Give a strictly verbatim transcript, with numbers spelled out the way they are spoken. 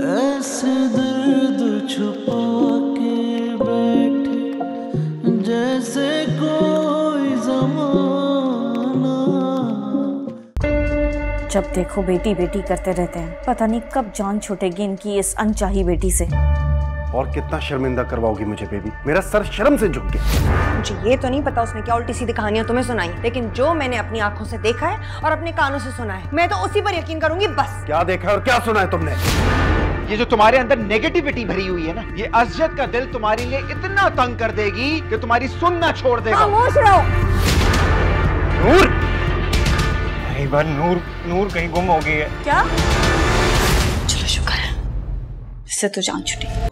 ऐसे दर्द छुपा के बैठे जैसे कोई ज़माना। जब देखो बेटी बेटी करते रहते हैं, पता नहीं कब जान छूटेगी इनकी इस अनचाही बेटी से। और कितना शर्मिंदा करवाओगी मुझे बेबी? मेरा सर शर्म से झुक गया। मुझे ये तो नहीं पता उसने क्या उल्टी सीधी कहानियां तुम्हें सुनाई, लेकिन जो मैंने अपनी आंखों से देखा है और अपने कानों से सुना है, मैं तो उसी पर यकीन करूंगी बस। क्या देखा है और क्या सुना है तुमने? ये जो तुम्हारे अंदर नेगेटिविटी भरी हुई है ना, ये असजद का दिल तुम्हारे लिए इतना तंग कर देगी कि तुम्हारी सुनना छोड़ देगा। खामोश रहो। नूर, कई बार नूर नूर कहीं गुम हो गई है क्या? चलो शुक्र है, इससे तो जान छूटी।